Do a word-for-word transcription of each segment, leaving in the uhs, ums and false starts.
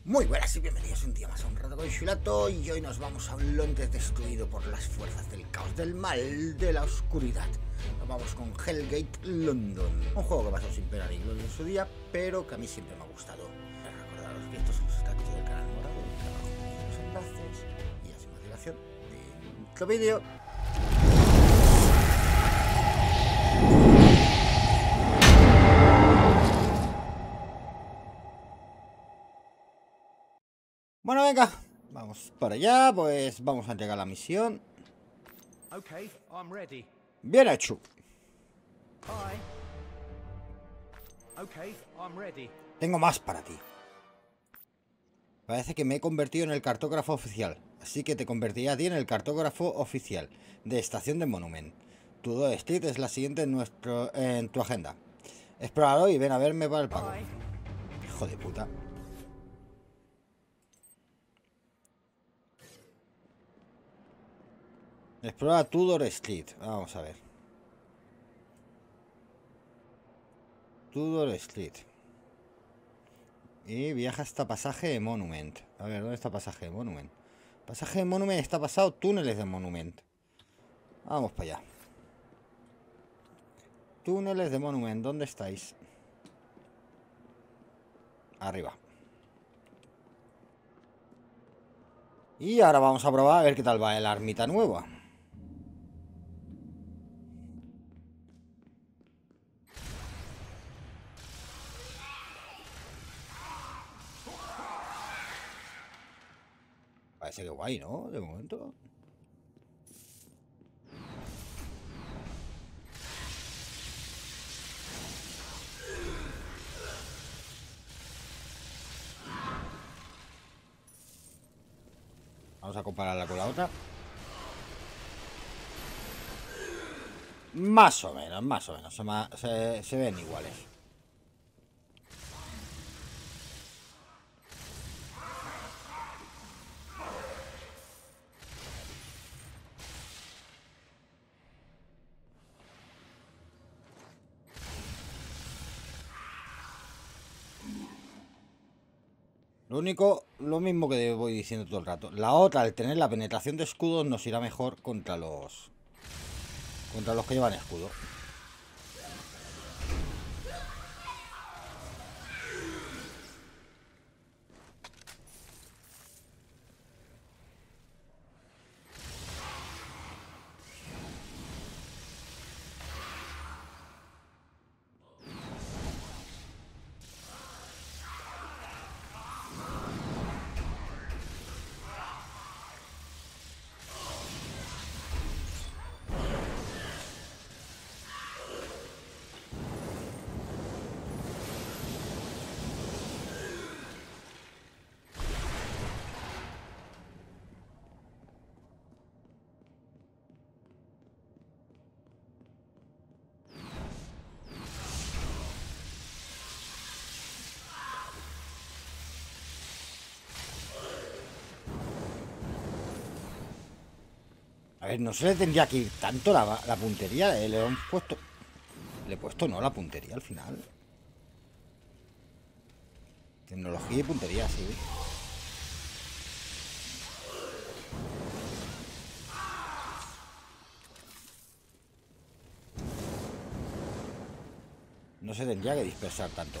Muy buenas y bienvenidos un día más a un rato con Shulato. Y hoy nos vamos a un Londres destruido por las fuerzas del caos, del mal, de la oscuridad. Nos vamos con Hellgate London, un juego que pasó sin pena ni gloria en su día, pero que a mí siempre me ha gustado. Recordaros que estos son los contactos del canal morado, que abajo tenéis los enlaces y a sin más dilación dentro vídeo. Bueno, venga, vamos para allá, pues vamos a entregar la misión. Okay, I'm ready. Bien hecho. Bye. Okay, I'm ready. Tengo más para ti. Parece que me he convertido en el cartógrafo oficial, así que te convertiré a ti en el cartógrafo oficial de Estación de Monument. Tudor Street es la siguiente en, nuestro, en tu agenda. Explóralo y ven a verme para el pago. Bye. Hijo de puta. Explora Tudor Street. Vamos a ver. Tudor Street. Y viaja hasta pasaje de Monument. A ver, ¿dónde está pasaje de Monument? Pasaje de Monument está pasado túneles de Monument. Vamos para allá. Túneles de Monument, ¿dónde estáis? Arriba. Y ahora vamos a probar a ver qué tal va la ermita nueva. Parece que guay, ¿no? De momento. Vamos a compararla con la otra. Más o menos, más o menos. Se, se, se ven iguales. Lo único, lo mismo que voy diciendo todo el rato. La otra, al tener la penetración de escudos, nos irá mejor contra los... Contra los que llevan escudo. A ver, no se le tendría que ir tanto la, la puntería. Le he puesto... Le he puesto no la puntería al final. Tecnología y puntería, sí. No se tendría que dispersar tanto.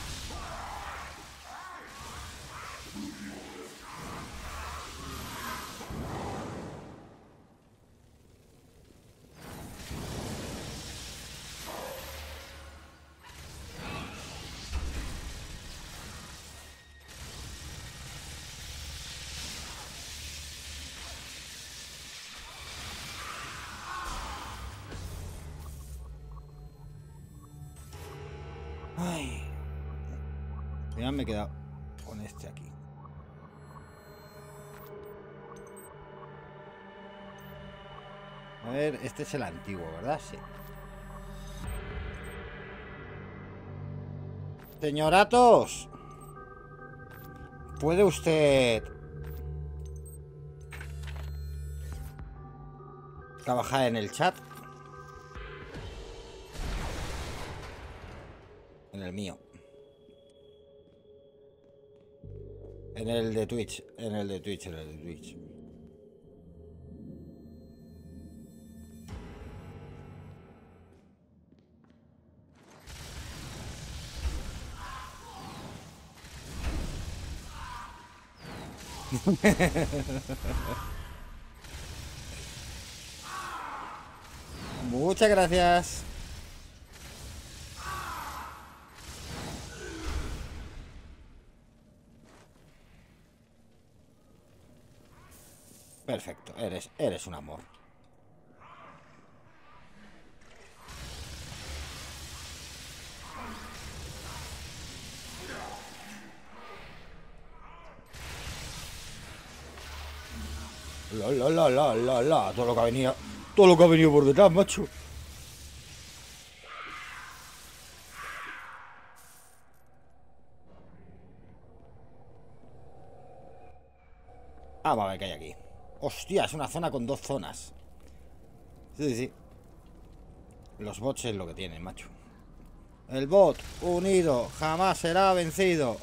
Ay. Ya me he quedado con este aquí. A ver, este es el antiguo, ¿verdad? Sí. Señor Athos, ¿puede usted trabajar en el chat? En el mío. En el de Twitch, en el de Twitch, en el de Twitch. Muchas gracias. Perfecto, eres, eres un amor. La, la, la, la, la, la, todo lo que ha venido, todo lo que ha venido por detrás, macho. Ah, va a ver qué hay aquí. Hostia, es una zona con dos zonas. Sí, sí. Los bots es lo que tienen, macho. El bot unido jamás será vencido.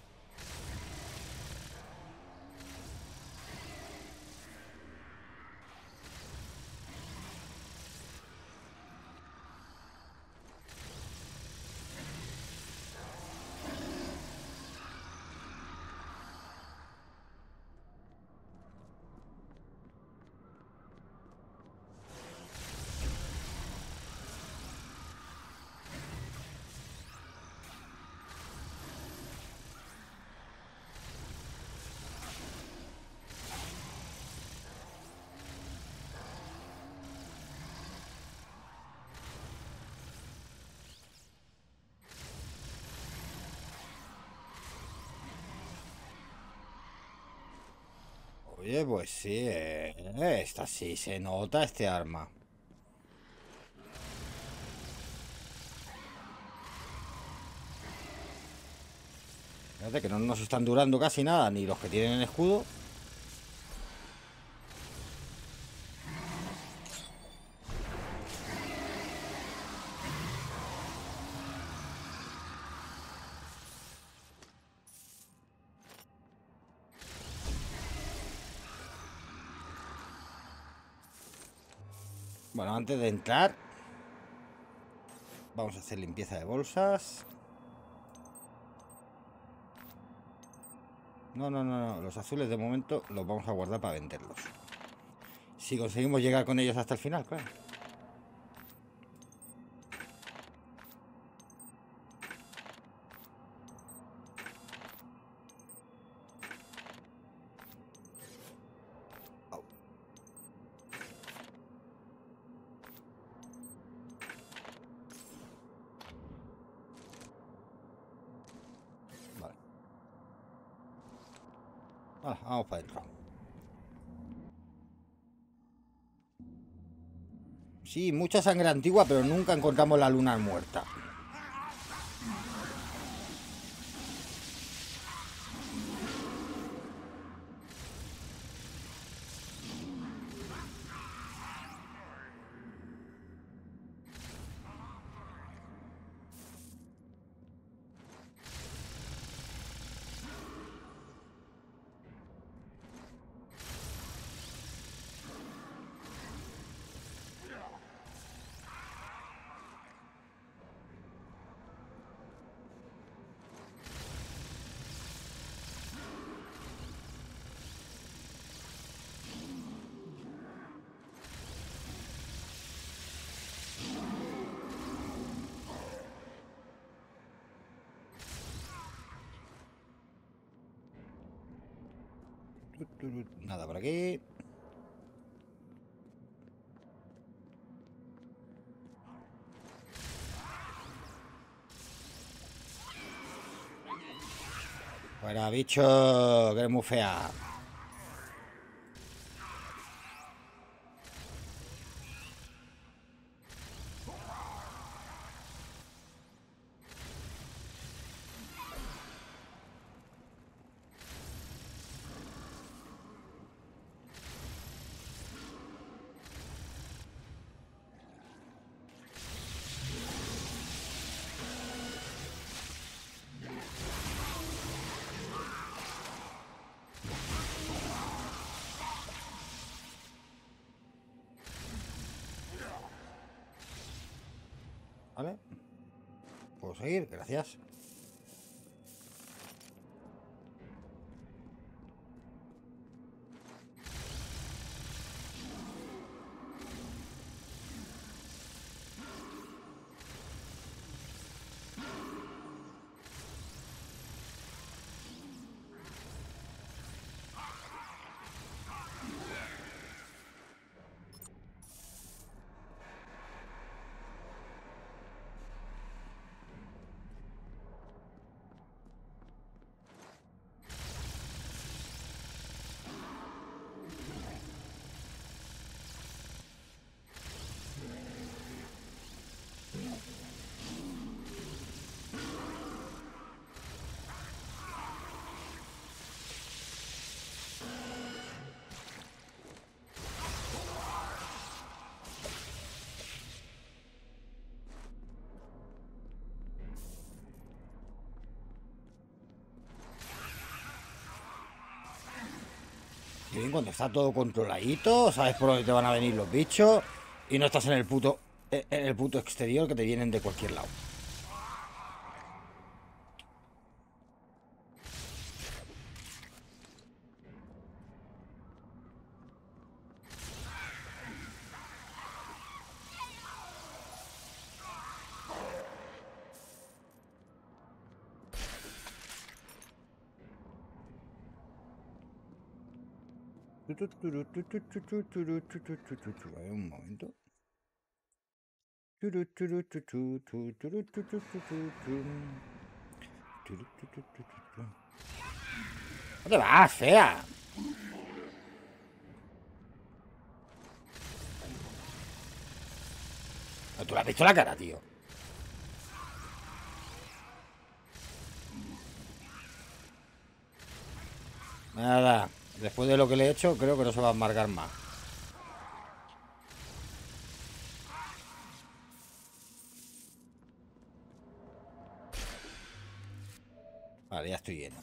Oye, pues sí, eh. Esta sí se nota este arma. Fíjate que no nos están durando casi nada, ni los que tienen el escudo. Bueno, antes de entrar, vamos a hacer limpieza de bolsas. No, no, no, no. Los azules de momento los vamos a guardar para venderlos. Si conseguimos llegar con ellos hasta el final, claro. Ah, vamos para adentro. Sí, mucha sangre antigua, pero nunca encontramos la luna muerta. Nada por aquí. Fuera, bicho, que eres muy fea. Podemos seguir, gracias. Y bien, cuando está todo controladito, sabes por dónde te van a venir los bichos y no estás en el puto en el puto exterior que te vienen de cualquier lado. A ver, un momento. ¿Dónde vas, fea? ¿Tú le has visto la cara, tío? Nada. Después de lo que le he hecho, creo que no se va a amargar más. Vale, ya estoy lleno.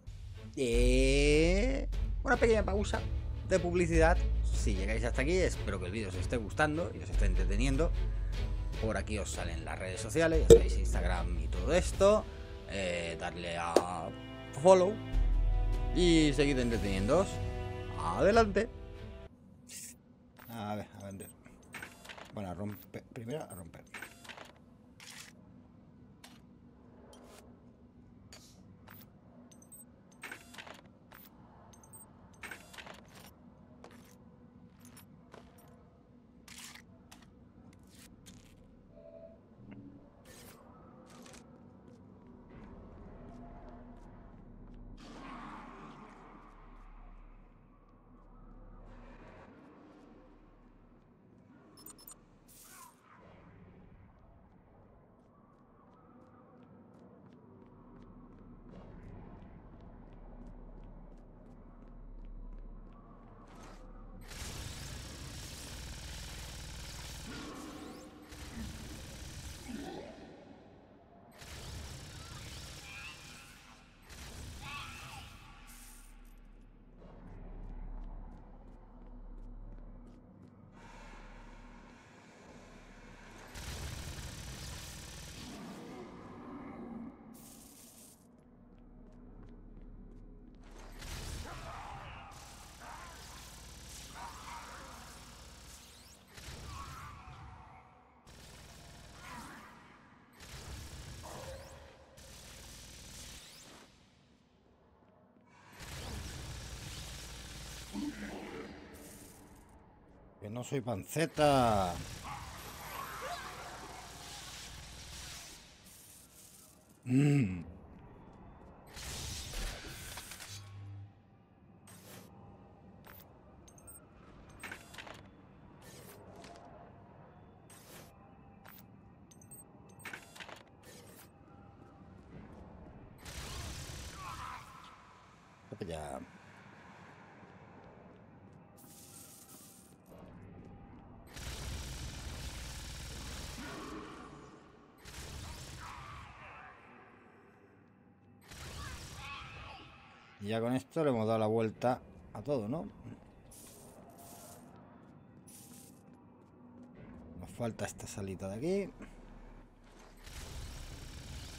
Eh... Una pequeña pausa de publicidad. Si llegáis hasta aquí, espero que el vídeo os esté gustando y os esté entreteniendo. Por aquí os salen las redes sociales, ya sabéis, Instagram y todo esto. Eh, darle a follow y seguid entreteniéndoos. Adelante. A ver, a vender. Bueno, a romper. Primero a romper. Que no soy panceta. Mmm. Ya. Y ya con esto le hemos dado la vuelta a todo, ¿no? Nos falta esta salita de aquí.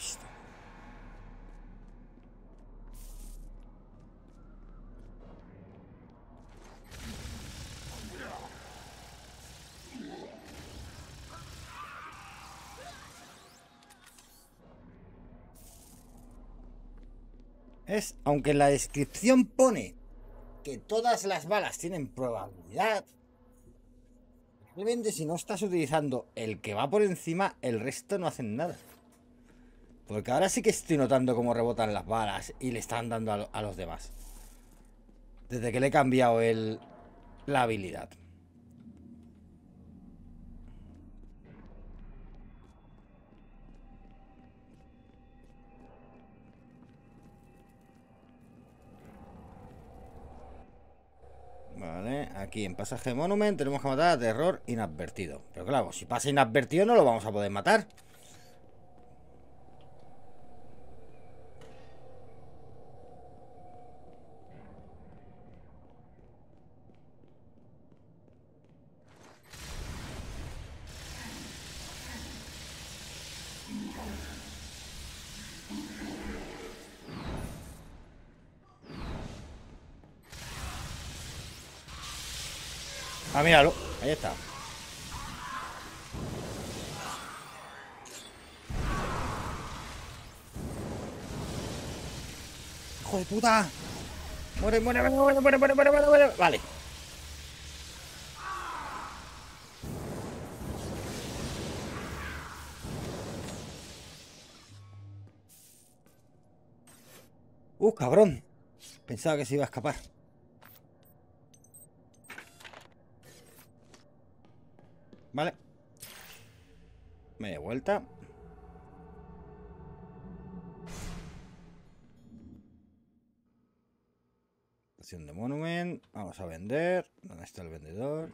visto. Es, aunque en la descripción pone que todas las balas tienen probabilidad, realmente si no estás utilizando el que va por encima, el resto no hacen nada. Porque ahora sí que estoy notando cómo rebotan las balas y le están dando a, lo, a los demás. Desde que le he cambiado el, la habilidad. Vale, aquí en Pasaje Monument tenemos que matar a Terror inadvertido. Pero claro, si pasa inadvertido no lo vamos a poder matar. Ah, míralo, ahí está. ¡Hijo de puta! ¡Muere, muere, muere, muere, muere, muere, muere, muere, muere! Vale. ¡Uh, cabrón! Pensaba que se iba a escapar. Vale. Media vuelta. Estación de Monument. Vamos a vender. ¿Dónde está el vendedor?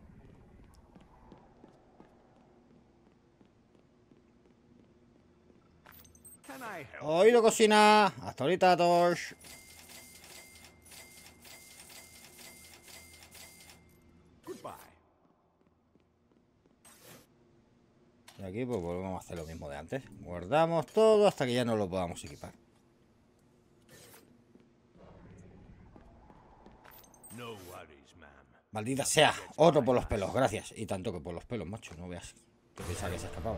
Oído, cocina. Hasta ahorita, Tosh. Y aquí pues volvemos a hacer lo mismo de antes. Guardamos todo hasta que ya no lo podamos equipar. Maldita sea, otro por los pelos, gracias. Y tanto que por los pelos, macho, no veas. Que pensaba que se escapaba.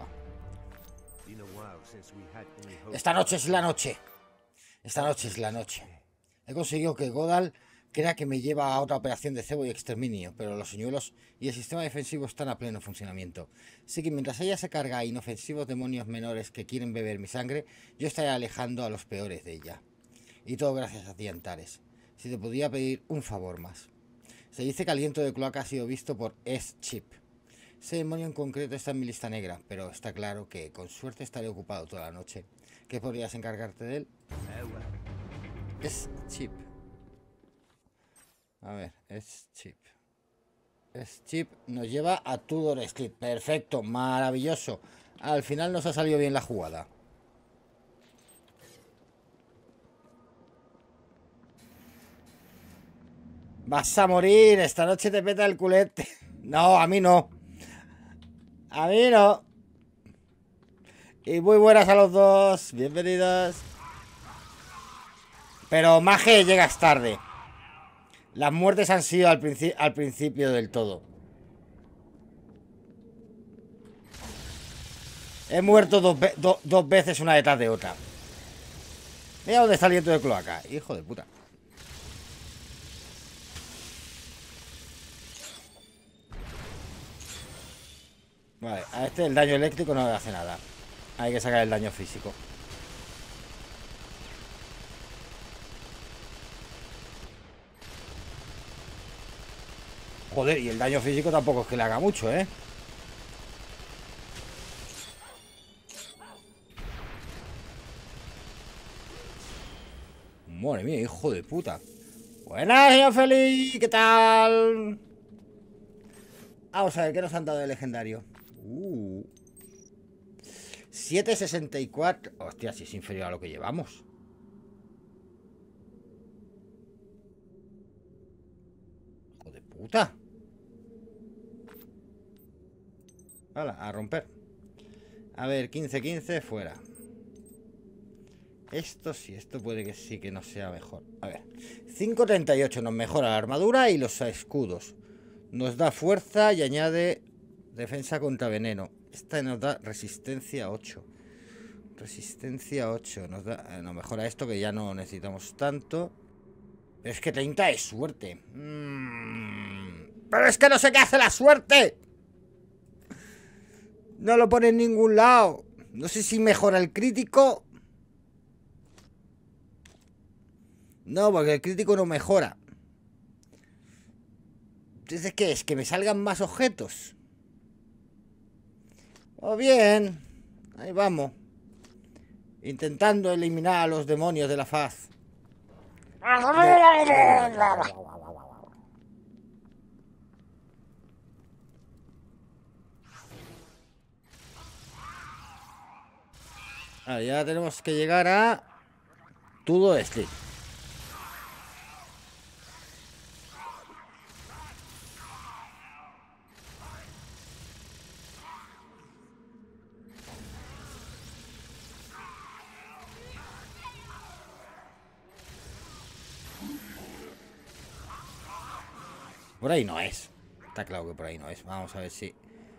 Esta noche es la noche. Esta noche es la noche. He conseguido que Godal crea que me lleva a otra operación de cebo y exterminio, pero los señuelos y el sistema defensivo están a pleno funcionamiento. Así que mientras ella se carga a inofensivos demonios menores que quieren beber mi sangre, yo estaré alejando a los peores de ella. Y todo gracias a ti, Antares. Si te podía pedir un favor más. Se dice que Aliento de Cloaca ha sido visto por S-Chip. Ese demonio en concreto está en mi lista negra, pero está claro que con suerte estaré ocupado toda la noche. ¿Qué podrías encargarte de él? S-Chip. A ver, S-Chip. S-Chip nos lleva a Tudor Street. Perfecto, maravilloso. Al final nos ha salido bien la jugada. Vas a morir, esta noche te peta el culete. No, a mí no. A mí no. Y muy buenas a los dos. Bienvenidos. Pero Mage, llegas tarde. Las muertes han sido al, princi al principio del todo. He muerto dos, ve do dos veces una detrás de otra. Mira dónde está el Aliento de Cloaca. Hijo de puta. Vale, a este el daño eléctrico no le hace nada. Hay que sacar el daño físico. Joder, y el daño físico tampoco es que le haga mucho, ¿eh? Madre mía, hijo de puta. Buenas, señor Feliz, ¿qué tal? Vamos a ver, ¿qué nos han dado de legendario? Uh. siete sesenta y cuatro. Hostia, si es inferior a lo que llevamos. Hijo de puta. Hala, a romper. A ver, quince quince fuera. Esto sí, esto puede que sí que no sea mejor. A ver, cinco treinta y ocho nos mejora la armadura y los escudos. Nos da fuerza y añade defensa contra veneno. Esta nos da resistencia ocho. Resistencia ocho. Nos da, eh, nos mejora esto que ya no necesitamos tanto. Pero es que treinta es suerte. Mm, pero es que no sé qué hace la suerte. No lo pone en ningún lado. No sé si mejora el crítico. No, porque el crítico no mejora. Entonces, ¿qué es? ¿Que me salgan más objetos? Oh, bien. Ahí vamos. Intentando eliminar a los demonios de la faz. Ah, ya tenemos que llegar a Tudo Street. Por ahí no es. Está claro que por ahí no es. Vamos a ver si...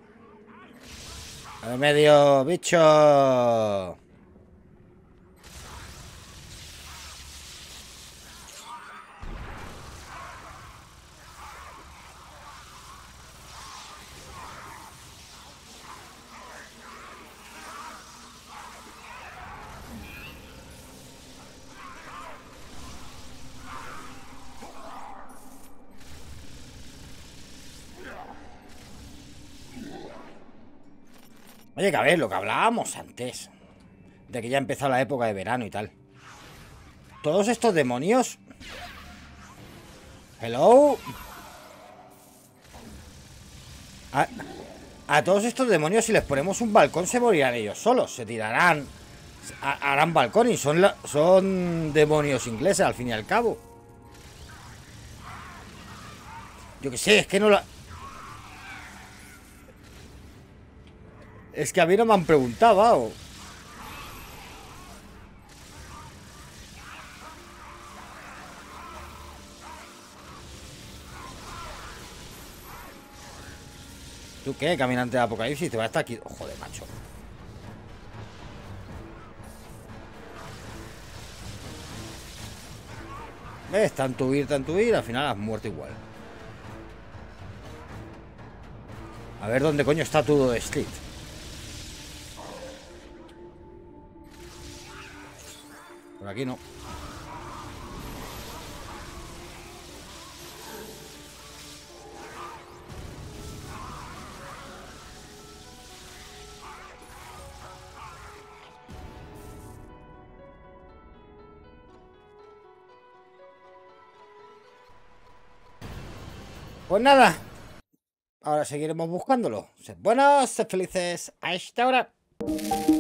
¡Al medio, bicho! Oye, que a ver, lo que hablábamos antes. De que ya ha empezado la época de verano y tal. Todos estos demonios... Hello. A, a todos estos demonios, si les ponemos un balcón, se morirán ellos solos. Se tirarán. A, harán balcón y son, la, son demonios ingleses, al fin y al cabo. Yo que sé, es que no la... Es que a mí no me han preguntado, ¿o? ¿Tú qué? Caminante de Apocalipsis, te va a estar aquí. Oh, joder, macho. ¿Ves? Tanto huir, tanto huir, al final has muerto igual. A ver dónde coño está todo Street. Por aquí no. Pues nada. Ahora seguiremos buscándolo. Sed buenos, sed felices. Hasta ahora.